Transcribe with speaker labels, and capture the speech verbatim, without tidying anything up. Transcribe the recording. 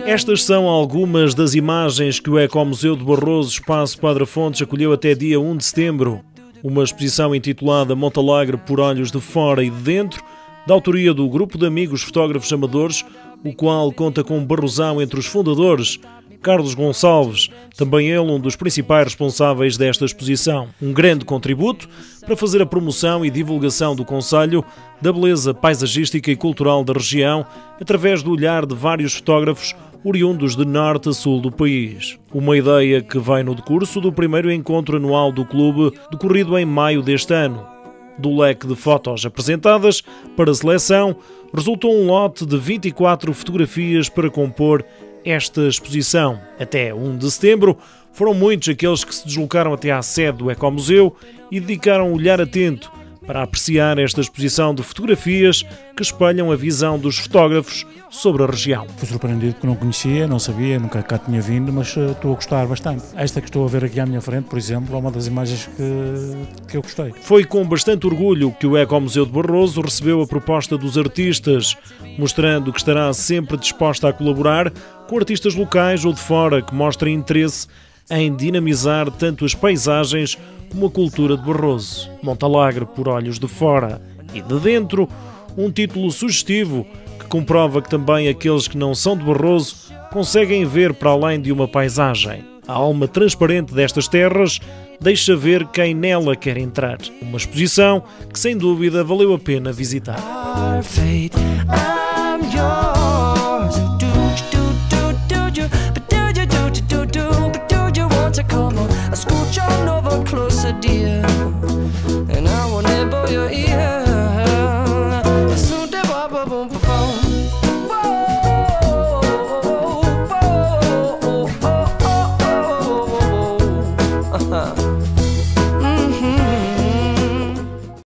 Speaker 1: Estas são algumas das imagens que o Ecomuseu de Barroso, Espaço Padre Fontes, acolheu até dia um de setembro. Uma exposição intitulada Montalegre por Olhos de Fora e de Dentro, da autoria do grupo de amigos fotógrafos amadores, o qual conta com um barrosão entre os fundadores, Carlos Gonçalves, também ele um dos principais responsáveis desta exposição. Um grande contributo para fazer a promoção e divulgação do concelho, da beleza paisagística e cultural da região, através do olhar de vários fotógrafos oriundos de norte a sul do país. Uma ideia que vai no decurso do primeiro encontro anual do clube, decorrido em maio deste ano. Do leque de fotos apresentadas para a seleção, resultou um lote de vinte e quatro fotografias para compor esta exposição. Até um de setembro, foram muitos aqueles que se deslocaram até à sede do Ecomuseu e dedicaram um olhar atento para apreciar esta exposição de fotografias que espelham a visão dos fotógrafos sobre a região.
Speaker 2: Fui surpreendido porque não conhecia, não sabia, nunca cá tinha vindo, mas estou a gostar bastante. Esta que estou a ver aqui à minha frente, por exemplo, é uma das imagens que, que eu gostei.
Speaker 1: Foi com bastante orgulho que o Ecomuseu de Barroso recebeu a proposta dos artistas, mostrando que estará sempre disposta a colaborar com artistas locais ou de fora que mostrem interesse em dinamizar tanto as paisagens como a cultura de Barroso. Montalegre por Olhos de Fora e de Dentro, um título sugestivo que comprova que também aqueles que não são de Barroso conseguem ver para além de uma paisagem. A alma transparente destas terras deixa ver quem nela quer entrar. Uma exposição que sem dúvida valeu a pena visitar.
Speaker 3: Scooch on over closer, dear, and I will nibble your ear.